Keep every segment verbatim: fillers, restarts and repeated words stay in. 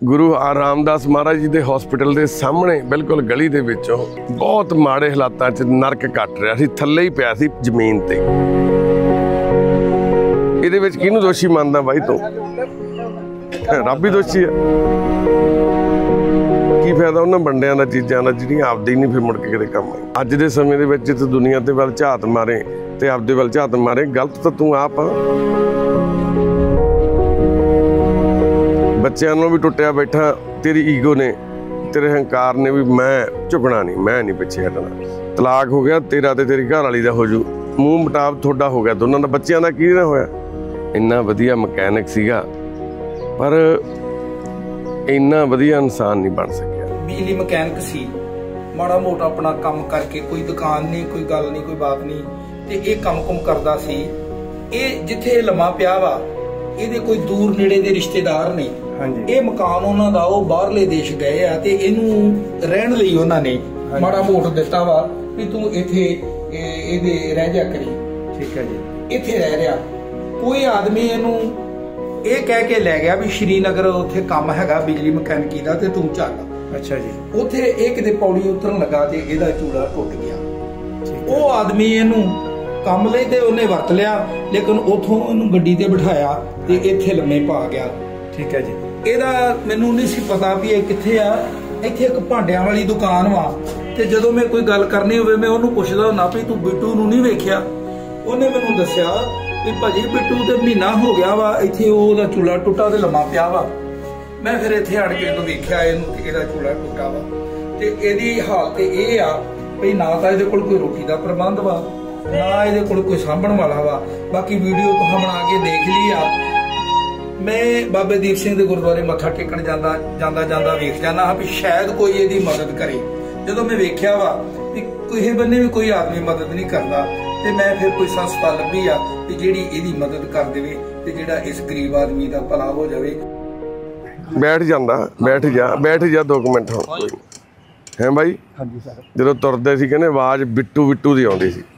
गुरु रामदास महाराज जी के हॉस्पिटल के सामने बिल्कुल गली दे विचों बहुत माड़े हालातां च नरक कट रहा सी, थल्ले ही पिया सी जमीन ते। इहदे विच किहनूं दोषी मानदा बाई तूं? रब ही दोषी है। की फायदा उन्हां बंडियां दा चीज़ां दा जिहड़ियां आपदी नहीं फिर मुड़ के किते काम आई। अज दे समय दे विच जिथे दुनिया ते वल झात मारे ते आपदे वल झात मारे, गलत तां तूं आप आ। बच्चों भी टुटिया बैठा, तेरी ईगो ने, तेरे हंकार ने भी मैं झुकना नहीं, मैं नहीं पिछे हटना। तलाक हो गया तेरा ते तेरी घर वाली का हो जू, मूँह मटाव थोड़ा हो गया दोनों का। बच्चों का की ना होया, इन्ना वधिया मकैनिक सीगा पर इन्ना वधिया इंसान नहीं बन सकिया। बिजली मकैनिक सी, माड़ा मोटा अपना काम करके, कोई दुकान नहीं, कोई गल नहीं, कोई बात नहीं, ते ये काम कुम करदा सी। ये जिथे लम्मा पिया वा, ਇਹਦੇ कोई दूर नेड़े ਦੇ ਰਿਸ਼ਤੇਦਾਰ ਨੇ। ਇਹ ਮਕਾਨ ਉਹਨਾਂ ਦਾ ਉਹ ਬਾਹਰਲੇ ਦੇਸ਼ ਗਏ ਆ ਤੇ ਇਹਨੂੰ ਰਹਿਣ ਲਈ ਉਹਨਾਂ ਨੇ ਮਾੜਾ ਮੋਟ ਦਿੱਤਾ ਵਾ ਵੀ ਤੂੰ ਇੱਥੇ ਇਹਦੇ ਰਹਿ ਜਾ ਕਰੀ। ਠੀਕ ਹੈ ਜੀ। ਇੱਥੇ ਰਹਿ ਰਿਹਾ ਕੋਈ ਆਦਮੀ ਇਹਨੂੰ ਇਹ ਕਹਿ ਕੇ ਲੈ ਗਿਆ ਵੀ ਸ਼੍ਰੀਨਗਰ ਉੱਥੇ ਕੰਮ ਹੈਗਾ ਬਿਜਲੀ ਮਕੈਨਿਕੀ ਦਾ ਤੇ ਤੂੰ ਚੱਲ। ਅੱਛਾ ਜੀ। ਉੱਥੇ ਇਹ ਕਿਤੇ ਪੌੜੀ ਉਤਰਨ ਲੱਗਾ ਤੇ ਇਹਦਾ ਚੂੜਾ ਟੁੱਟ ਗਿਆ। ਉਹ ਆਦਮੀ ਇਹਨੂੰ ਕੰਮ ਲਈ ਤੇ ਉਹਨੇ ਵਰਤ ਲਿਆ, ਲੇਕਿਨ ਉਥੋਂ ਉਹਨੂੰ ਗੱਡੀ ਤੇ ਬਿਠਾਇਆ ਤੇ ਇੱਥੇ ਲੰਮੇ ਪਾ ਗਿਆ। ਠੀਕ ਹੈ ਜੀ। ਇਹਦਾ ਮੈਨੂੰ ਨਹੀਂ ਸੀ ਪਤਾ ਵੀ ਇਹ ਕਿੱਥੇ ਆ। ਇੱਥੇ ਇੱਕ ਭਾਂਡਿਆਂ ਵਾਲੀ ਦੁਕਾਨ ਵਾ ਤੇ ਜਦੋਂ ਮੈਂ ਕੋਈ ਗੱਲ ਕਰਨੀ ਹੋਵੇ ਮੈਂ ਉਹਨੂੰ ਪੁੱਛਦਾ ਹੁੰਦਾ ਵੀ ਤੂੰ ਬਿੱਟੂ ਨੂੰ ਨਹੀਂ ਵੇਖਿਆ। ਉਹਨੇ ਮੈਨੂੰ ਦੱਸਿਆ ਵੀ ਭਾਜੀ ਬਿੱਟੂ ਤੇ ਮਹੀਨਾ ਹੋ ਗਿਆ ਵਾ ਇੱਥੇ ਉਹਦਾ ਚੂਲਾ ਟੁੱਟਾ ਤੇ ਲੰਮਾ ਪਿਆ ਵਾ। ਮੈਂ ਫਿਰ ਇੱਥੇ ਆਣ ਕੇ ਜਦੋਂ ਵੇਖਿਆ ਇਹਨੂੰ ਤੇ ਇਹਦਾ ਚੂਲਾ ਟੁੱਟਾ ਵਾ ਤੇ ਇਹਦੀ ਹਾਲਤ ਇਹ ਆ ਵੀ ਨਾ ਤਾਂ ਇਹਦੇ ਕੋਲ ਕੋਈ ਰੋਟੀ ਦਾ ਪ੍ਰਬੰਧ ਵਾ, ਨਾ ਇਹਦੇ ਕੋਲ ਕੋਈ ਸਾਂਭਣ ਵਾਲਾ ਵਾ। ਬਾਕੀ ਵੀਡੀਓ ਤੁਹਾਂ ਬਣਾ ਕੇ ਦੇਖ ਲਈ ਆ। ਮੈਂ ਬਾਬੇ ਦੀਪ ਸਿੰਘ ਦੇ ਗੁਰਦੁਆਰੇ ਮੱਥਾ ਟੇਕਣ ਜਾਂਦਾ ਜਾਂਦਾ ਜਾਂਦਾ ਵੇਖ ਜਾਣਾ ਹਾਂ ਵੀ ਸ਼ਾਇਦ ਕੋਈ ਇਹਦੀ ਮਦਦ ਕਰੇ। ਜਦੋਂ ਮੈਂ ਵੇਖਿਆ ਵਾ ਵੀ ਕਿਸੇ ਬੰਨੇ ਵੀ ਕੋਈ ਆਦਮੀ ਮਦਦ ਨਹੀਂ ਕਰਦਾ ਤੇ ਮੈਂ ਫਿਰ ਕੋਈ ਸੰਸਥਾ ਲੱਭੀ ਆ ਵੀ ਜਿਹੜੀ ਇਹਦੀ ਮਦਦ ਕਰ ਦੇਵੇ ਤੇ ਜਿਹੜਾ ਇਸ ਗਰੀਬ ਆਦਮੀ ਦਾ ਭਲਾ ਹੋ ਜਾਵੇ। ਬੈਠ ਜਾਂਦਾ, ਬੈਠ ਜਾ, ਬੈਠ ਜਾ ਦੋ ਮਿੰਟ ਹੁਣ ਹੈ ਬਾਈ। ਹਾਂਜੀ ਸਰ। ਜਦੋਂ ਤੁਰਦੇ ਸੀ ਕਹਿੰਦੇ ਆਵਾਜ਼ ਬਿੱਟੂ ਬਿੱਟੂ ਦੀ ਆਉਂਦੀ ਸੀ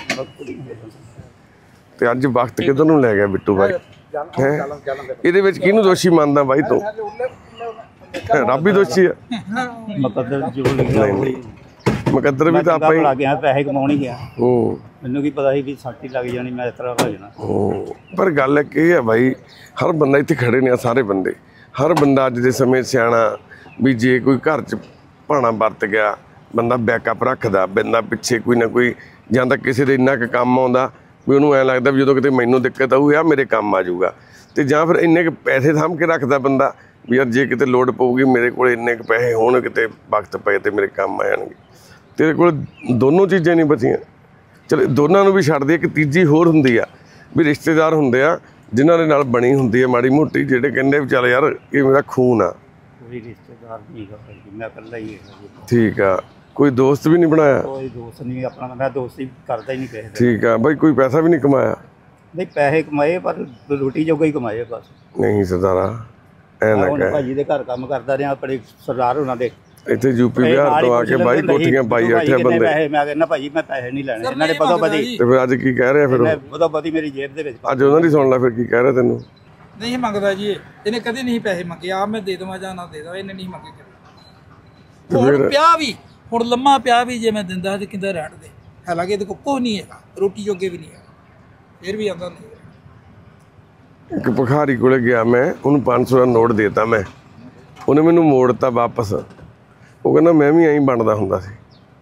ਤੇ ਅੱਜ ਵਕਤ ਕਿੱਧਰ ਨੂੰ ਲੈ ਗਿਆ ਬਿੱਟੂ ਬਾਈ? ਇਹਦੇ ਵਿੱਚ ਕਿਹਨੂੰ ਦੋਸ਼ੀ ਮੰਨਦਾ ਬਾਈ ਤੂੰ? ਰੱਬ ਹੀ ਦੋਸ਼ੀ ਆ। ਮੁਕੱਦਰ ਜੋ ਲਿਖਿਆ ਹੋਈ ਮੁਕੱਦਰ ਵੀ ਤਾਂ ਆਪਾਂ ਹੀ ਲੱਗ ਗਿਆ, ਪੈਸੇ ਕਮਾਉਣ ਹੀ ਗਿਆ। ਹੂੰ। ਮੈਨੂੰ ਕੀ ਪਤਾ ਸੀ ਵੀ ਸੱਟ ਲੱਗ ਜਾਣੀ, ਮੈਂ ਇਸ ਤਰ੍ਹਾਂ ਹੋ ਜਾਣਾ। ਹੂੰ। ਪਰ ਗੱਲ ਇੱਕ ਇਹ ਆ ਬਾਈ, ਹਰ ਬੰਦਾ ਇੱਥੇ ਖੜੇ ਨੇ ਸਾਰੇ ਬੰਦੇ, ਹਰ ਬੰਦਾ ਅੱਜ ਦੇ ਸਮੇਂ ਸਿਆਣਾ ਵੀ ਜੇ ਕੋਈ ਘਰ 'ਚ ਭਾਣਾ ਵਰਤ ਗਿਆ ਬੰਦਾ ਬੈਕਅਪ ਰੱਖਦਾ, ਬੰਦਾ ਪਿੱਛੇ ਕੋਈ ਨਾ ਕੋਈ ਜਾਂ ਤਾਂ ਕਿਸੇ ਦੇ ਇੰਨਾ ਕੁ ਕੰਮ ਆਉਂਦਾ ਵੀ ਉਹਨੂੰ ਐਂ ਲੱਗਦਾ ਵੀ ਜਦੋਂ ਕਿਤੇ ਮੈਨੂੰ ਦਿੱਕਤ ਆਊ ਆ ਮੇਰੇ ਕੰਮ ਆ ਜਾਊਗਾ, ਤੇ ਜਾਂ ਫਿਰ ਇੰਨੇ ਕੁ ਪੈਸੇ ਸਾਂਭ ਕੇ ਰੱਖਦਾ ਬੰਦਾ ਵੀ ਯਾਰ ਜੇ ਕਿਤੇ ਲੋੜ ਪਊਗੀ ਮੇਰੇ ਕੋਲ ਇੰਨੇ ਕੁ ਪੈਸੇ ਹੋਣ ਕਿਤੇ ਵਕਤ ਪਏ ਤੇ ਮੇਰੇ ਕੰਮ ਆ ਜਾਣਗੇ। ਤੇਰੇ ਕੋਲ ਦੋਨੋਂ ਚੀਜ਼ਾਂ ਨਹੀਂ ਬਚੀਆਂ। ਚਲ ਦੋਨਾਂ ਨੂੰ ਵੀ ਛੱਡ ਦੇ, ਇੱਕ ਤੀਜੀ ਹੋਰ ਹੁੰਦੀ ਆ ਵੀ ਰਿਸ਼ਤੇਦਾਰ ਹੁੰਦੇ ਆ ਜਿਨ੍ਹਾਂ ਦੇ ਨਾਲ ਬਣੀ ਹੁੰਦੀ ਹੈ ਮਾੜੀ ਮੋਟੀ, ਜਿਹੜੇ ਕਹਿੰਦੇ ਵੀ ਚੱਲ ਯਾਰ ਇਹ ਮੇਰਾ ਖੂਨ ਆ। ਕੋਈ ਰਿਸ਼ਤੇਦਾਰ ਨਹੀਂ ਗਾ, ਮੈਂ ਇਕੱਲਾ ਹੀ ਹਾਂ। ਠੀਕ ਆ। ਕੋਈ ਦੋਸਤ ਵੀ ਨਹੀਂ ਬਣਾਇਆ? ਕੋਈ ਦੋਸਤ ਨਹੀਂ ਆਪਣਾ, ਮੈਂ ਦੋਸਤੀ ਕਰਦਾ ਹੀ ਨਹੀਂ ਕਿਸੇ ਦਾ। ਠੀਕ ਆ ਬਾਈ। ਕੋਈ ਪੈਸਾ ਵੀ ਨਹੀਂ ਕਮਾਇਆ? ਨਹੀਂ ਪੈਸੇ ਕਮਾਏ ਪਰ ਰੋਟੀ ਜੋਗਾ ਹੀ ਕਮਾਏ ਬਸ। ਨਹੀਂ ਸਰਦਾਰਾ ਐ ਨਾ ਕਹਿ। ਭਾਜੀ ਦੇ ਘਰ ਕੰਮ ਕਰਦਾ ਰਿਹਾ ਆਪਣੇ ਸਰਦਾਰ ਉਹਨਾਂ ਦੇ ਇੱਥੇ ਯੂਪੀ ਬਿਹਾਰ ਤੋਂ ਆ ਕੇ ਬਾਈ ਕੋਠੀਆਂ ਪਾਈ ਬੈਠੇ ਬੰਦੇ। ਮੈਂ ਕਹਿੰਦਾ ਭਾਜੀ ਮੈਂ ਪੈਸੇ ਨਹੀਂ ਲੈਣੇ ਇਹਨਾਂ ਨੇ ਪਤਾ ਪਤੀ। ਤੇ ਫਿਰ ਅੱਜ ਕੀ ਕਹਿ ਰਿਹਾ? ਫਿਰ ਪਤਾ ਪਤੀ ਮੇਰੀ ਜੇਬ ਦੇ ਵਿੱਚ। ਅੱਜ ਉਹਨਾਂ ਦੀ ਸੁਣ ਲੈ ਫਿਰ ਕੀ ਕਹਿ ਰਿਹਾ ਤੈਨੂੰ। ਨਹੀਂ ਮੰਗਦਾ ਜੀ, ਇਹਨੇ ਕਦੇ ਨਹੀਂ ਪੈਸੇ ਮੰਗੇ। ਆ ਮੈਂ ਦੇ ਦੇਵਾਂ ਜਾਂ ਨਾ ਦੇ ਦੇਵਾਂ, ਇਹਨੇ ਨਹੀਂ ਮੰਗੇ ਕਦੇ। ਹੁਣ ਪਿਆ ਵੀ, ਹੁਣ ਲੰਮਾ ਪਿਆ ਵੀ ਜੇ ਮੈਂ ਦਿੰਦਾ ਤੇ ਕਿੰਦਾ ਰਹਿਣ ਦੇ। ਹਾਲਾਂਕਿ ਇਹਦੇ ਕੋਲ ਕੁਛ ਨਹੀਂ ਹੈਗਾ, ਰੋਟੀ ਜੋਗੇ ਵੀ ਨਹੀਂ ਹੈਗਾ, ਫਿਰ ਵੀ ਆਉਂਦਾ ਨਹੀਂ। ਇੱਕ ਭਿਖਾਰੀ ਕੋਲੇ ਗਿਆ ਮੈਂ, ਉਹਨੂੰ ਪੰਜ ਸੌ ਦਾ ਨੋਟ ਦੇਤਾ ਮੈਂ, ਉਹਨੇ ਮੈਨੂੰ ਮੋੜਤਾ ਵਾਪਸ। ਉਹ ਕਹਿੰਦਾ ਮੈਂ ਵੀ ਐਂ ਬਣਦਾ ਹੁੰਦਾ ਸੀ।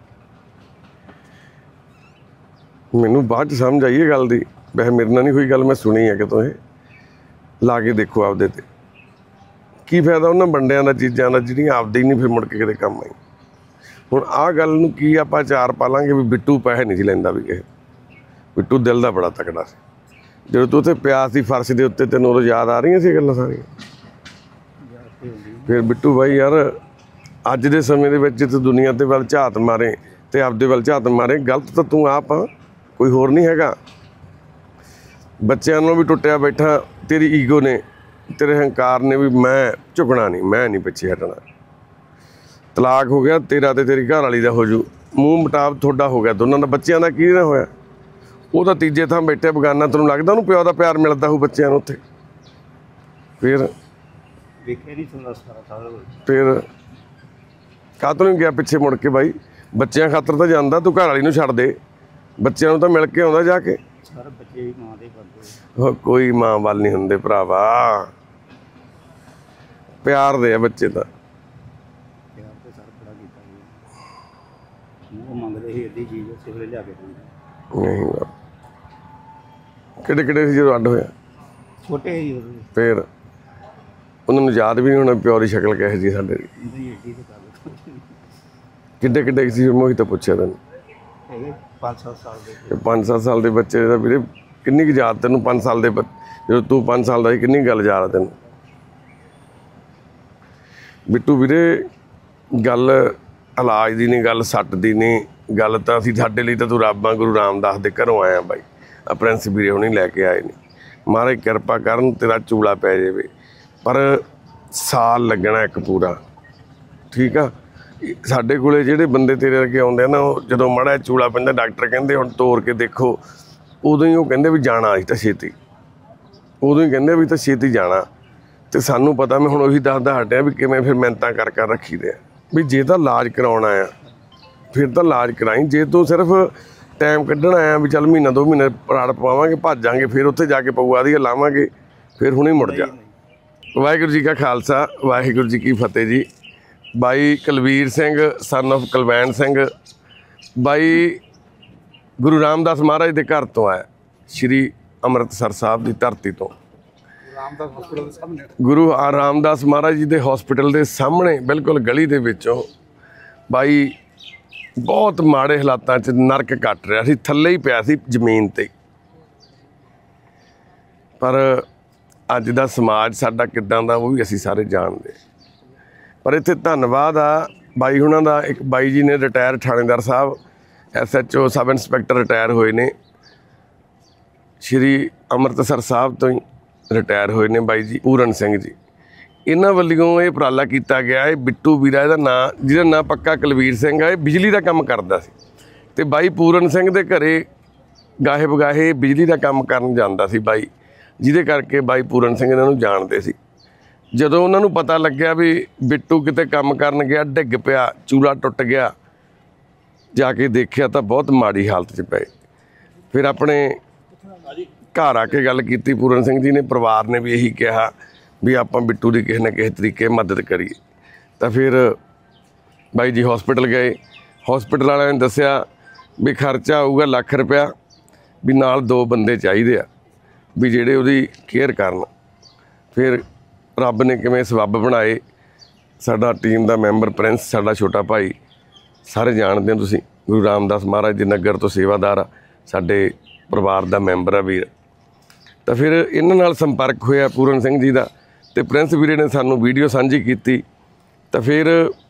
ਮੈਨੂੰ ਬਾਅਦ 'ਚ ਸਮਝ ਆਈ ਇਹ ਗੱਲ ਦੀ, ਵੈਸੇ ਮੇਰੇ ਨਾਲ ਨਹੀਂ ਕੋਈ ਗੱਲ, ਮੈਂ ਸੁਣੀ ਹੈ ਕਿਤੋਂ। ਇਹ ਲਾ ਕੇ ਦੇਖੋ ਆਪਦੇ ਤੇ, ਕੀ ਫਾਇਦਾ ਉਹਨਾਂ ਬੰਡਿਆਂ ਦਾ ਚੀਜ਼ਾਂ ਦਾ ਜਿਹੜੀਆਂ ਆਪਦੇ ਹੀ ਨਹੀਂ ਫਿਰ ਮੁੜ ਕੇ ਕਿਤੇ ਕੰਮ ਆਈ। ਹੁਣ ਆਹ ਗੱਲ ਨੂੰ ਕੀ ਆਪਾਂ ਚਾਰ ਪਾ ਲਾਂਗੇ ਵੀ ਬਿੱਟੂ ਪੈਸੇ ਨਹੀਂ ਸੀ ਲੈਂਦਾ ਵੀ ਕਿਸੇ। ਬਿੱਟੂ ਦਿਲ ਦਾ ਬੜਾ ਤਕੜਾ ਸੀ। ਜਦੋਂ ਤੂੰ ਉੱਥੇ ਪਿਆ ਸੀ ਫਰਸ਼ ਦੇ ਉੱਤੇ, ਤੈਨੂੰ ਉਦੋਂ ਯਾਦ ਆ ਰਹੀਆਂ ਸੀ ਗੱਲਾਂ ਸਾਰੀਆਂ? ਫਿਰ ਬਿੱਟੂ ਬਾਈ ਯਾਰ ਅੱਜ ਦੇ ਸਮੇਂ ਦੇ ਵਿੱਚ ਜਿੱਥੇ ਦੁਨੀਆ ਦੇ ਵੱਲ ਝਾਤ ਮਾਰੇ ਤੇ ਆਪਦੇ ਵੱਲ ਝਾਤ ਮਾਰੇ, ਗਲਤ ਤਾਂ ਤੂੰ ਆਪ ਆ, ਕੋਈ ਹੋਰ ਨਹੀਂ ਹੈਗਾ। ਬੱਚਿਆਂ ਨੂੰ ਵੀ ਟੁੱਟਿਆ ਬੈਠਾ, ਤੇਰੀ ਈਗੋ ਨੇ, ਤੇਰੇ ਹੰਕਾਰ ਨੇ ਵੀ ਮੈਂ ਝੁਕਣਾ ਨਹੀਂ, ਮੈਂ ਨਹੀਂ ਪਿੱਛੇ ਹਟਣਾ। ਤਲਾਕ ਹੋ ਗਿਆ ਤੇਰਾ ਤੇ ਤੇਰੀ ਘਰ ਵਾਲੀ ਦਾ ਹੋ ਜੂ, मूँह मटाव थोड़ा हो गया दोनों का। बच्चों का की ना होया, वो तो तीजे थां बैठे बगाना, तेन लगता उन्होंने प्यो का प्यार मिलता हो बच्चों उत्थे। फिर ਵੇਖਿਆ ਨਹੀਂ ਸੁਣਦਾ ਸਾਰਾ ਸਾਰਾ ਫਿਰ ਕਾਹਤੋਂ ਨਹੀਂ ਗਿਆ ਪਿੱਛੇ ਮੁੜ ਕੇ ਬਾਈ? ਬੱਚਿਆਂ ਖਾਤਰ ਤਾਂ ਜਾਂਦਾ, ਤੂੰ ਘਰ ਵਾਲੀ ਨੂੰ ਛੱਡ ਦੇ, ਬੱਚਿਆਂ ਨੂੰ ਤਾਂ ਮਿਲ ਕੇ ਆਉਂਦਾ ਜਾ ਕੇ। ਸਰ ਬੱਚੇ ਵੀ ਮਾਂ ਦੇ ਕਰਦੇ ਉਹ ਕੋਈ ਮਾਂ ਵੱਲ ਨਹੀਂ ਹੁੰਦੇ ਭਰਾਵਾ, ਪਿਆਰ ਦੇ ਆ ਬੱਚੇ ਤਾਂ। ਪਿਆਰ ਤੇ ਸਰ ਬੜਾ ਕੀਤਾ ਜੀ, ਉਹ ਮੰਗਦੇ ਸੀ ਅੱਧੀ ਚੀਜ਼ ਉਸੇ ਵੇਲੇ ਲਿਆ ਕੇ ਦਿੰਦੇ। ਨਹੀਂ ਕਿਹੜੇ ਕਿਹੜੇ ਸੀ ਜਦੋਂ ਅੱਡ ਹੋਇਆ? ਛੋਟੇ ਹੀ ਉਦੋਂ ਫਿਰ ਉਹਨਾਂ ਨੂੰ ਯਾਦ ਵੀ ਨਹੀਂ ਹੋਣਾ ਪਿਓ ਦੀ ਸ਼ਕਲ ਕਿਹੋ ਜਿਹੀ ਸਾਡੇ ਦੀ। ਦੀ ਏਡੀ ਤੇ ਕਰ ਕਿੱਡੇ ਕਿੱਡੇ ਸੀ ਮੈਂ ਉਹੀ ਤਾਂ ਪੁੱਛਿਆ ਤੈਨੂੰ। ਹੈਗੇ ਪੰਜ ਸੱਤ ਸਾਲ ਦੇ ਕਿ ਪੰਜ ਸੱਤ ਸਾਲ ਦੇ ਬੱਚੇ ਦਾ ਵੀਰੇ ਕਿੰਨੀ ਕੁ ਯਾਦ ਤੈਨੂੰ? ਪੰਜ ਸਾਲ ਦੇ ਜਦੋਂ ਤੂੰ ਪੰਜ ਸਾਲ ਦਾ ਸੀ ਕਿੰਨੀ ਗੱਲ ਯਾਦ ਆ ਤੈਨੂੰ? ਬਿੱਟੂ ਵੀਰੇ ਗੱਲ ਇਲਾਜ ਦੀ ਨਹੀਂ, ਗੱਲ ਸੱਟ ਦੀ ਨਹੀਂ, ਗੱਲ ਤਾਂ ਅਸੀਂ ਸਾਡੇ ਲਈ ਤਾਂ ਤੂੰ ਰੱਬ ਆ। ਗੁਰੂ ਰਾਮਦਾਸ ਦੇ ਘਰੋਂ ਆਇਆ ਬਾਈ, ਆ ਪ੍ਰਿੰਸ ਵੀਰੇ ਹੁਣੀ ਲੈ ਕੇ ਆਏ ਨੇ। ਮਹਾਰਾਜ ਕਿਰਪਾ ਕਰਨ ਤੇਰਾ ਚੂਲਾ ਪੈ ਜਾਵੇ, ਪਰ ਸਾਲ ਲੱਗਣਾ ਇੱਕ ਪੂਰਾ, ਠੀਕ ਆ। ਸਾਡੇ ਕੋਲੇ ਜਿਹੜੇ ਬੰਦੇ ਤੇਰੇ ਅੱਗੇ ਆਉਂਦੇ ਆ ਨਾ, ਉਹ ਜਦੋਂ ਮਾੜਾ ਚੂਲਾ ਪੈਂਦਾ ਡਾਕਟਰ ਕਹਿੰਦੇ ਹੁਣ ਤੋੜ ਕੇ ਦੇਖੋ, ਉਦੋਂ ਹੀ ਉਹ ਕਹਿੰਦੇ ਵੀ ਜਾਣਾ ਅਸੀਂ ਤਾਂ ਛੇਤੀ, ਉਦੋਂ ਹੀ ਕਹਿੰਦੇ ਵੀ ਤਾਂ ਛੇਤੀ ਜਾਣਾ। ਤੇ ਸਾਨੂੰ ਪਤਾ, ਮੈਂ ਹੁਣ ਉਹੀ ਦੱਸਦਾ ਹਟਿਆ ਵੀ ਕਿਵੇਂ ਫਿਰ ਮਿਹਨਤਾਂ ਕਰ ਕਰ ਰੱਖੀ ਦੇ ਆ ਵੀ ਜੇ ਤਾਂ ਇਲਾਜ ਕਰਾਉਣਾ ਆ ਫਿਰ ਤਾਂ ਇਲਾਜ ਕਰਾਈ। ਜੇ ਤੂੰ ਸਿਰਫ ਟਾਈਮ ਕੱਢਣ ਆਇਆ ਵੀ ਚੱਲ ਮਹੀਨਾ ਦੋ ਮਹੀਨੇ ਪਰਾੜ ਪਵਾਵਾਂਗੇ ਭੱਜਾਂਗੇ, ਫਿਰ ਉੱਥੇ ਜਾ ਕੇ ਪਊਆ ਦੀ ਲਾਵਾਂਗੇ, ਫਿਰ ਹੁਣੇ ਮੁੜ ਜਾ। ਵਾਹਿਗੁਰੂ ਜੀ ਕਾ ਖਾਲਸਾ, ਵਾਹਿਗੁਰੂ ਜੀ ਕੀ ਫਤਿਹ ਜੀ। ਬਾਈ ਕੁਲਵੀਰ ਸਿੰਘ ਸਨ ਆਫ ਕੁਲਵੈਣ ਸਿੰਘ ਬਾਈ ਗੁਰੂ ਰਾਮਦਾਸ ਮਹਾਰਾਜ ਦੇ ਘਰ ਤੋਂ ਆਇਆ, ਸ਼੍ਰੀ ਅੰਮ੍ਰਿਤਸਰ ਸਾਹਿਬ ਦੀ ਧਰਤੀ ਤੋਂ। ਰਾਮਦਾਸ ਹਸਪੀਟਲ ਦੇ ਸਾਹਮਣੇ, ਗੁਰੂ ਰਾਮਦਾਸ ਮਹਾਰਾਜ ਜੀ ਦੇ ਹਸਪੀਟਲ ਦੇ ਸਾਹਮਣੇ ਬਿਲਕੁਲ ਗਲੀ ਦੇ ਵਿੱਚੋਂ ਬਾਈ ਬਹੁਤ ਮਾੜੇ ਹਾਲਾਤਾਂ 'ਚ ਨਰਕ ਕੱਟ ਰਿਹਾ ਸੀ, ਥੱਲੇ ਹੀ ਪਿਆ ਸੀ ਜ਼ਮੀਨ 'ਤੇ। ਪਰ ਅੱਜ ਦਾ ਸਮਾਜ ਸਾਡਾ ਕਿੱਦਾਂ ਦਾ ਉਹ ਵੀ ਅਸੀਂ ਸਾਰੇ ਜਾਣਦੇ। ਪਰ ਇੱਥੇ ਧੰਨਵਾਦ ਆ ਬਾਈ ਹੁਣਾਂ ਦਾ, ਇੱਕ ਬਾਈ ਜੀ ਨੇ ਰਿਟਾਇਰ ਥਾਣੇਦਾਰ ਸਾਹਿਬ S H O sub inspector retire ਹੋਏ ਨੇ, ਸ਼੍ਰੀ ਅੰਮ੍ਰਿਤਸਰ ਸਾਹਿਬ ਤੋਂ ਹੀ ਰਿਟਾਇਰ ਹੋਏ ਨੇ ਬਾਈ ਜੀ ਪੂਰਨ ਸਿੰਘ ਜੀ। ਇਹਨਾਂ ਵੱਲੋਂ ਇਹ ਉਪਰਾਲਾ ਕੀਤਾ ਗਿਆ ਹੈ। ਬਿੱਟੂ ਵੀਰਾ ਇਹਦਾ ਨਾਂ, ਜਿਹਦਾ ਨਾਂ ਪੱਕਾ ਕੁਲਵੀਰ ਸਿੰਘ ਆ, ਇਹ ਬਿਜਲੀ ਦਾ ਕੰਮ ਕਰਦਾ ਸੀ ਅਤੇ ਬਾਈ ਪੂਰਨ ਸਿੰਘ ਦੇ ਘਰੇ ਗਾਹੇ ਬਗਾਹੇ ਬਿਜਲੀ ਦਾ ਕੰਮ ਕਰਨ ਜਾਂਦਾ ਸੀ ਬਾਈ, ਜਿਹਦੇ ਕਰਕੇ ਬਾਈ ਪੂਰਨ ਸਿੰਘ ਇਹਨਾਂ ਨੂੰ ਜਾਣਦੇ ਸੀ। ਜਦੋਂ ਉਹਨਾਂ ਨੂੰ ਪਤਾ ਲੱਗਿਆ ਵੀ ਬਿੱਟੂ ਕਿਤੇ ਕੰਮ ਕਰਨ ਗਿਆ, ਡਿੱਗ ਪਿਆ, ਚੂਲਾ ਟੁੱਟ ਗਿਆ, ਜਾ ਕੇ ਦੇਖਿਆ ਤਾਂ ਬਹੁਤ ਮਾੜੀ ਹਾਲਤ 'ਚ ਪਏ। ਫਿਰ ਆਪਣੇ ਘਰ ਆ ਕੇ ਗੱਲ ਕੀਤੀ ਪੂਰਨ ਸਿੰਘ ਜੀ ਨੇ, ਪਰਿਵਾਰ ਨੇ ਵੀ ਇਹੀ ਕਿਹਾ ਵੀ ਆਪਾਂ ਬਿੱਟੂ ਦੀ ਕਿਸੇ ਨਾ ਕਿਸੇ ਤਰੀਕੇ ਮਦਦ ਕਰੀਏ। ਤਾਂ ਫਿਰ ਬਾਈ ਜੀ ਹਸਪੀਟਲ ਗਏ, ਹਸਪੀਟਲ ਵਾਲਿਆਂ ਨੇ ਦੱਸਿਆ ਵੀ ਖਰਚਾ ਆਊਗਾ ਲੱਖ ਰੁਪਇਆ, ਵੀ ਨਾਲ ਦੋ ਬੰਦੇ ਚਾਹੀਦੇ ਆ ਵੀ ਜਿਹੜੇ ਉਹਦੀ ਕੇਅਰ ਕਰਨ। ਫਿਰ ਰੱਬ ਨੇ ਕਿਵੇਂ ਸਬੱਬ ਬਣਾਏ, ਸਾਡਾ ਟੀਮ ਦਾ ਮੈਂਬਰ ਪ੍ਰਿੰਸ, ਸਾਡਾ ਛੋਟਾ ਭਾਈ, ਸਾਰੇ ਜਾਣਦੇ ਹੋ ਤੁਸੀਂ, ਗੁਰੂ ਰਾਮਦਾਸ ਮਹਾਰਾਜ ਦੇ ਨਗਰ ਤੋਂ ਸੇਵਾਦਾਰ ਆ, ਸਾਡੇ ਪਰਿਵਾਰ ਦਾ ਮੈਂਬਰ ਆ ਵੀਰ। ਤਾਂ ਫਿਰ ਇਹਨਾਂ ਨਾਲ ਸੰਪਰਕ ਹੋਇਆ ਪੂਰਨ ਸਿੰਘ ਜੀ ਦਾ, ਅਤੇ ਪ੍ਰਿੰਸ ਵੀਰੇ ਨੇ ਸਾਨੂੰ ਵੀਡੀਓ ਸਾਂਝੀ ਕੀਤੀ। ਤਾਂ ਫਿਰ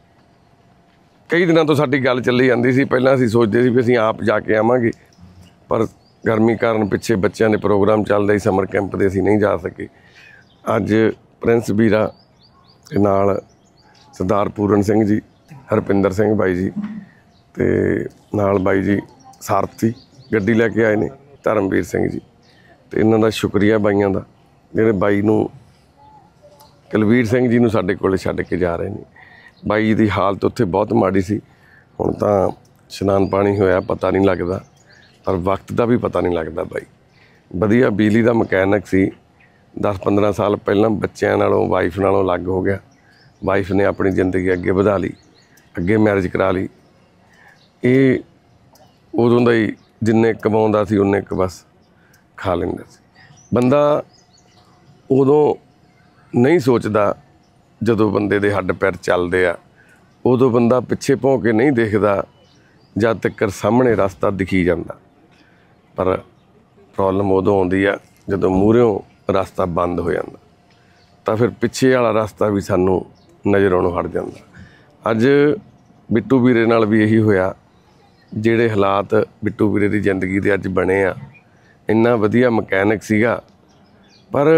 ਕਈ ਦਿਨਾਂ ਤੋਂ ਸਾਡੀ ਗੱਲ ਚੱਲੀ ਜਾਂਦੀ ਸੀ। ਪਹਿਲਾਂ ਅਸੀਂ ਸੋਚਦੇ ਸੀ ਵੀ ਅਸੀਂ ਆਪ ਜਾ ਕੇ ਆਵਾਂਗੇ, ਪਰ ਗਰਮੀ ਕਾਰਨ ਪਿੱਛੇ ਬੱਚਿਆਂ ਦੇ ਪ੍ਰੋਗਰਾਮ ਚੱਲਦੇ ਸੀ ਸਮਰ ਕੈਂਪ ਦੇ, ਅਸੀਂ ਨਹੀਂ ਜਾ ਸਕੇ। ਅੱਜ ਪ੍ਰਿੰਸ ਵੀਰਾ ਦੇ ਨਾਲ ਸਰਦਾਰ ਪੂਰਨ ਸਿੰਘ ਜੀ, ਹਰਪਿੰਦਰ ਸਿੰਘ ਬਾਈ ਜੀ, ਅਤੇ ਨਾਲ ਬਾਈ ਜੀ ਸਾਰਥੀ ਗੱਡੀ ਲੈ ਕੇ ਆਏ ਨੇ ਧਰਮਵੀਰ ਸਿੰਘ ਜੀ। ਅਤੇ ਇਹਨਾਂ ਦਾ ਸ਼ੁਕਰੀਆ ਬਾਈਆਂ ਦਾ, ਜਿਹੜੇ ਬਾਈ ਨੂੰ ਕੁਲਵੀਰ ਸਿੰਘ ਜੀ ਨੂੰ ਸਾਡੇ ਕੋਲ ਛੱਡ ਕੇ ਜਾ ਰਹੇ ਨੇ। ਬਾਈ ਜੀ ਦੀ ਹਾਲਤ ਉੱਥੇ ਬਹੁਤ ਮਾੜੀ ਸੀ, ਹੁਣ ਤਾਂ ਇਸ਼ਨਾਨ ਪਾਣੀ ਹੋਇਆ, ਪਤਾ ਨਹੀਂ ਲੱਗਦਾ, ਪਰ ਵਕਤ ਦਾ ਵੀ ਪਤਾ ਨਹੀਂ ਲੱਗਦਾ। ਬਾਈ ਵਧੀਆ ਬਿਜਲੀ ਦਾ ਮਕੈਨਿਕ ਸੀ, ਦਸ ਪੰਦਰਾਂ ਸਾਲ ਪਹਿਲਾਂ ਬੱਚਿਆਂ ਨਾਲੋਂ ਵਾਈਫ ਨਾਲੋਂ ਅਲੱਗ ਹੋ ਗਿਆ। ਵਾਈਫ ਨੇ ਆਪਣੀ ਜ਼ਿੰਦਗੀ ਅੱਗੇ ਵਧਾ ਲਈ, ਅੱਗੇ ਮੈਰਿਜ ਕਰਾ ਲਈ। ਇਹ ਉਦੋਂ ਦਾ ਹੀ ਜਿੰਨੇ ਕਮਾਉਂਦਾ ਸੀ ਉਨੇ ਕੁ ਬਸ ਖਾ ਲੈਂਦਾ ਸੀ। ਬੰਦਾ ਉਦੋਂ ਨਹੀਂ ਸੋਚਦਾ, ਜਦੋਂ ਬੰਦੇ ਦੇ ਹੱਡ ਪੈਰ ਚੱਲਦੇ ਆ, ਉਦੋਂ ਬੰਦਾ ਪਿੱਛੇ ਭੌਂ ਕੇ ਨਹੀਂ ਦੇਖਦਾ ਜਦ ਤੱਕ ਸਾਹਮਣੇ ਰਸਤਾ ਦਿਖੀ ਜਾਂਦਾ। ਪਰ ਪ੍ਰੋਬਲਮ ਉਦੋਂ ਆਉਂਦੀ ਆ ਜਦੋਂ ਮੂਹਰਿਓਂ ਰਸਤਾ ਬੰਦ ਹੋ ਜਾਂਦਾ, ਤਾਂ ਫਿਰ ਪਿੱਛੇ ਵਾਲਾ ਰਸਤਾ ਵੀ ਸਾਨੂੰ ਨਜ਼ਰ ਆਉਣੋਂ ਹਟ ਜਾਂਦਾ। ਅੱਜ ਬਿੱਟੂ ਵੀਰੇ ਨਾਲ ਵੀ ਇਹੀ ਹੋਇਆ। ਜਿਹੜੇ ਹਾਲਾਤ ਬਿੱਟੂ ਵੀਰੇ ਦੀ ਜ਼ਿੰਦਗੀ ਦੇ ਅੱਜ ਬਣੇ ਆ, ਇੰਨਾ ਵਧੀਆ ਮਕੈਨਿਕ ਸੀਗਾ, ਪਰ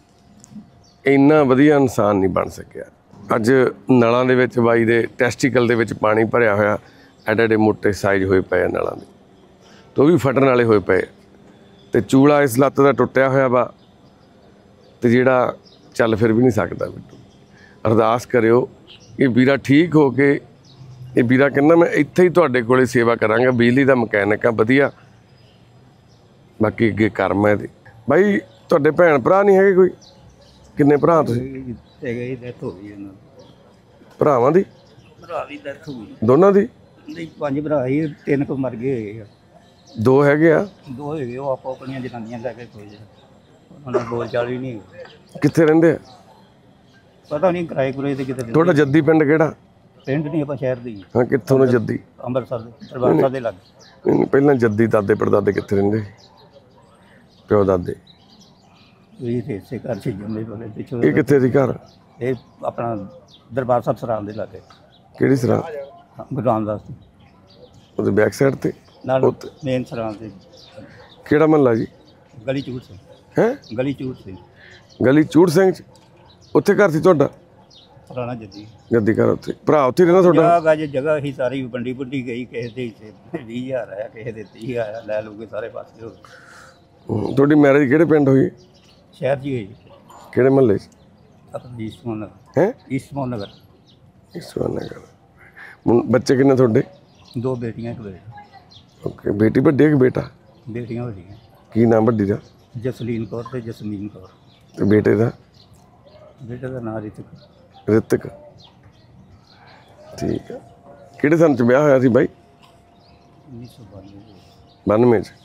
ਇੰਨਾ ਵਧੀਆ ਇਨਸਾਨ ਨਹੀਂ ਬਣ ਸਕਿਆ। ਅੱਜ ਨਲਾਂ ਦੇ ਵਿੱਚ ਬਾਈ ਦੇ ਟੈਸਟੀਕਲ ਦੇ ਵਿੱਚ ਪਾਣੀ ਭਰਿਆ ਹੋਇਆ, ਐਡੇ ਐਡੇ ਮੋਟੇ ਸਾਈਜ਼ ਹੋਏ ਪਏ ਆ ਨਲਾਂ ਦੇ, ਤੇ ਉਹ ਵੀ ਫਟਣ ਵਾਲੇ ਹੋਏ ਪਏ। ਅਤੇ ਚੂਲਾ ਇਸ ਲੱਤ ਦਾ ਟੁੱਟਿਆ ਹੋਇਆ ਵਾ, ਅਤੇ ਜਿਹੜਾ ਚੱਲ ਫਿਰ ਵੀ ਨਹੀਂ ਸਕਦਾ ਬਿੱਟੂ। ਅਰਦਾਸ ਕਰਿਓ ਕਿ ਵੀਰਾ ਠੀਕ ਹੋ ਕੇ, ਇਹ ਵੀਰਾ ਕਹਿੰਦਾ ਮੈਂ ਇੱਥੇ ਹੀ ਤੁਹਾਡੇ ਕੋਲੇ ਸੇਵਾ ਕਰਾਂਗਾ, ਬਿਜਲੀ ਦਾ ਮਕੈਨਿਕ ਆ ਵਧੀਆ, ਬਾਕੀ ਅੱਗੇ ਕਰਮ ਹੈ ਇਹਦੇ। ਬਾਈ ਤੁਹਾਡੇ ਭੈਣ ਭਰਾ ਨਹੀਂ ਹੈਗੇ ਕੋਈ? ਕਿੰਨੇ ਭਰਾ ਤੁਸੀਂ? ਹੈਗਾ ਹੀ ਡੈਥ ਹੋ ਗਈ ਇਹਨਾਂ ਦੀ। ਭਰਾਵਾਂ ਦੀ? ਭਰਾ ਦੀ ਡੈਥ ਹੋ ਗਈ। ਦੋਨਾਂ ਦੀ? ਨਹੀਂ ਪੰਜ ਭਰਾ ਸੀ, ਤਿੰਨ ਕੁ ਮਰ ਗਏ ਹੋਏ ਆ। ਦੋ ਹੈਗੇ ਆ? ਦੋ ਹੈਗੇ, ਉਹ ਆਪੋ ਆਪਣੀਆਂ ਜਨਾਨੀਆਂ ਲੈ ਕੇ ਕੋਈ ਉਹਨਾਂ ਨਾਲ ਬੋਲ ਚਾਲ ਵੀ ਨਹੀਂ। ਕਿੱਥੇ ਰਹਿੰਦੇ ਆ? ਪਤਾ ਨਹੀਂ ਕਿਰਾਏ ਕੁਰਾਏ ਤੇ ਕਿਤੇ। ਤੁਹਾਡਾ ਜੱਦੀ ਪਿੰਡ ਕਿਹੜਾ? ਪਿੰਡ ਨਹੀਂ, ਆਪਾਂ ਸ਼ਹਿਰ ਦੇ ਹੀ। ਹਾਂ, ਕਿੱਥੋਂ ਨੂੰ ਜੱਦੀ? ਅੰਮ੍ਰਿਤਸਰ ਦੇ ਦਰਬਾਰ ਸਾਹਿਬ ਦੇ ਲਾਗੇ। ਨਹੀਂ, ਪਹਿਲਾਂ ਜੱਦੀ ਦਾਦੇ ਪੜਦਾਦੇ ਕਿੱਥੇ ਰਹਿੰਦੇ? ਪਿਓ ਦਾਦੇ? ਇਹ ਤੇ ਇਸੇ ਘਰ ਸੀ ਜੰਮੇ ਬੋਲੇ ਪਿੱਛੋਂ। ਇਹ ਕਿੱਥੇ ਸੀ ਘਰ? ਇਹ ਆਪਣਾ ਦਰਬਾਰ ਸਾਹਿਬ ਸਰਾਂ ਦੇ ਲਾਗੇ। ਕਿਹੜੀ ਸਰਾਂ? ਗੁਰੂ ਰਾਮਦਾਸ ਦੀ ਉਹਦੇ ਬੈਕ ਸਾਈਡ ਤੇ ਨਾਲ ਮੇਨ ਸਰਾਂ ਦੇ। ਕਿਹੜਾ ਮਹੱਲਾ ਜੀ? ਗਲੀ ਚੂੜ ਸਿੰਘ। ਹੈ ਗਲੀ ਚੂੜ ਸਿੰਘ। ਗਲੀ ਚੂੜ ਸਿੰਘ ਚ? ਉੱਥੇ ਘਰ ਸੀ ਤੁਹਾਡਾ? ਪੁਰਾਣਾ ਜੱਦੀ ਜੱਦੀ ਘਰ ਉੱਥੇ। ਭਰਾ ਉੱਥੇ ਰਹਿੰਦਾ ਤੁਹਾਡਾ? ਜਗ੍ਹਾ ਜ ਜਗ੍ਹਾ ਹੀ ਸਾਰੀ ਵੰਡੀ ਵੰਡੀ ਗਈ, ਕਿਸੇ ਦੇ ਹਿੱਸੇ ਵੀਹ ਹਜ਼ਾਰ ਆਇਆ, ਕਿਸੇ ਦੇ ਤੀਹ ਆਇਆ, ਲੈ ਲੂਗੇ ਸਾਰੇ ਪਾਸੇ ਹੋ ਗਏ। ਹੂੰ, ਤੁਹਾਡੀ ਮੈਰਿਜ ਕਿਹੜੇ ਪਿੰਡ ਹੋਈ? ਸ਼ਹਿਰ 'ਚ ਹੀ ਹੋਈ। ਕਿਹੜੇ ਮਹੱਲੇ 'ਚ? ਆਪਣਾ ਈਸਟਮੋਹਨ ਨਗਰ। ਹੈ ਈਸਟਮੋਹਨ ਨਗਰ। ਈਸਟਮੋਹਨ ਨਗਰ। ਮੁੰ- ਬੱਚੇ ਕਿੰਨੇ ਤੁਹਾਡੇ? ਦੋ ਬੇਟੀਆਂ ਇੱਕ ਬੇਟਾ। ਓਕੇ, ਬੇਟੀ ਵੱਡੀ ਹੈ ਕਿ ਬੇਟਾ? ਬੇਟੀਆਂ ਵੱਡੀਆਂ, ਕੀ ਨਾਮ ਵੱਡੀ ਦਾ? ਜਸਲੀਨ ਕੌਰ ਤੇ ਜਸਮੀਨ ਕੌਰ। ਤੇ ਬੇਟੇ ਦਾ? ਬੇਟੇ ਦਾ ਨਾਂ ਰਿਤਿਕ। ਰਿਤਿਕ। ਠੀਕ ਆ। ਕਿਹੜੇ ਸਾਲ ਚ ਵਿਆਹ ਹੋਇਆ ਸੀ ਬਾਈ? ਉੱਨੀ ਸੌ ਬਾਨਵੇਂ। ਬਾਨਵੇਂ ਚ।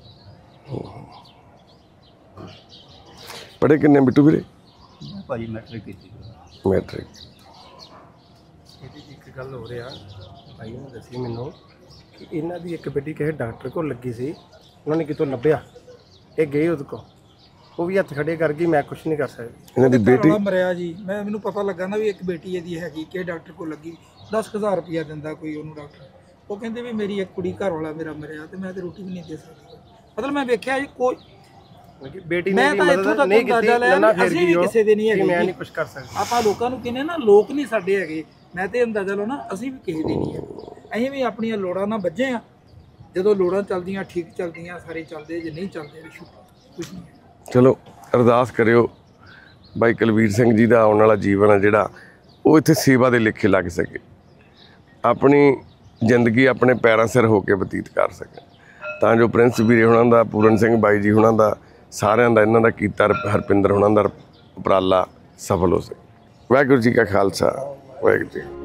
ਪੜ੍ਹੇ ਕਿੰਨੇ ਬਿੱਟੂ ਵੀਰੇ? ਮੈਂ ਭਾਜੀ ਮੈਟ੍ਰਿਕ ਕੀਤੀ। ਮੈਟ੍ਰਿਕ। ਇਹਦੀ ਇੱਕ ਗੱਲ ਹੋ ਰਿਹਾ, ਭਾਈ ਨੇ ਦੱਸੀ ਮੈਨੂੰ ਕਿ ਇਹਨਾਂ ਦੀ ਇੱਕ ਬੇਟੀ ਕਿਸੇ ਡਾਕਟਰ ਕੋਲ ਲੱਗੀ ਸੀ, ਉਹਨਾਂ ਨੇ ਕਿਤੋਂ ਲੱਭਿਆ, ਇਹ ਗਏ ਉਹਦੇ ਕੋਲ, ਉਹ ਵੀ ਹੱਥ ਖੜੇ ਕਰ ਗਈ, ਮੈਂ ਕੁਝ ਨਹੀਂ ਕਰ ਸਕਦੀ। ਇਹਨਾਂ ਦੀ ਬੇਟੀ ਮਰਿਆ ਜੀ, ਮੈਂ ਮੈਨੂੰ ਪਤਾ ਲੱਗਾ ਨਾ ਵੀ ਇੱਕ ਬੇਟੀ ਇਹਦੀ ਹੈਗੀ ਕਿ ਡਾਕਟਰ ਕੋਲ ਲੱਗੀ, ਦਸ ਹਜ਼ਾਰ ਰੁਪਇਆ ਦਿੰਦਾ ਕੋਈ ਉਹਨੂੰ ਡਾਕਟਰ। ਉਹ ਕਹਿੰਦੇ ਵੀ ਮੇਰੀ ਇੱਕ ਕੁੜੀ ਘਰ ਵਾਲਾ ਮੇਰਾ ਮਰਿਆ ਤੇ ਮੈਂ ਤੇ ਰੋਟੀ ਵੀ ਨਹੀਂ ਦੇ ਸਕਦੀ। ਮਤਲਬ ਮੈਂ ਵੇਖਿਆ ਜੀ ਕੋਈ ਬੇਟੀ ਨੇ ਮਦਦ ਨਹੀਂ ਕੀਤੀ, ਨਾ ਫਿਰ ਵੀ ਕਿਸੇ ਦੇ ਨਹੀਂ ਹੈਗੀ, ਮੈਂ ਨਹੀਂ ਕੁਝ ਕਰ ਸਕਦਾ। ਆਪਾਂ ਲੋਕਾਂ ਨੂੰ ਕਹਿੰਦੇ ਨਾ ਲੋਕ ਨਹੀਂ ਸਾਡੇ ਹੈਗੇ, ਮੈਂ ਤੇ ਅੰਦਾਜ਼ਾ ਲਾਉਣਾ ਅਸੀਂ ਵੀ ਕਿਸੇ ਦੇ ਨਹੀਂ ਹੈ। ਅਸੀਂ ਵੀ ਆਪਣੀਆਂ ਲੋੜਾਂ ਨਾਲ ਬੱਝੇ ਆ, ਜਦੋਂ ਲੋੜਾਂ ਚੱਲਦੀਆਂ ਠੀਕ ਚੱਲਦੀਆਂ ਸਾਰੇ ਚੱਲਦੇ, ਜੇ ਨਹੀਂ ਚੱਲਦੇ ਕੁਝ ਨਹੀਂ। ਚਲੋ ਅਰਦਾਸ ਕਰਿਓ ਬਾਈ ਕੁਲਵੀਰ ਸਿੰਘ ਜੀ ਦਾ ਆਉਣ ਵਾਲਾ ਜੀਵਨ ਆ ਜਿਹੜਾ ਉਹ ਇੱਥੇ ਸੇਵਾ ਦੇ ਲੇਖੇ ਲੱਗ ਸਕੇ, ਆਪਣੀ ਜ਼ਿੰਦਗੀ ਆਪਣੇ ਪੈਰਾਂ ਸਿਰ ਹੋ ਕੇ ਬਤੀਤ ਕਰ ਸਕੇ, ਤਾਂ ਜੋ ਪ੍ਰਿੰਸ ਵੀਰੇ ਹੁਣਾਂ ਦਾ, ਪੂਰਨ ਸਿੰਘ ਬਾਈ ਜੀ ਹੁਣਾਂ ਦਾ, ਸਾਰਿਆਂ ਦਾ ਇਹਨਾਂ ਦਾ ਕੀਤਾ ਹਰਪਿੰਦਰ ਹੁਣਾਂ ਦਾ ਉਪਰਾਲਾ ਸਫਲ ਹੋ ਸਕੇ। ਵਾਹਿਗੁਰੂ ਜੀ ਕਾ ਖਾਲਸਾ, ਵਾਹਿਗੁਰੂ ਜੀ।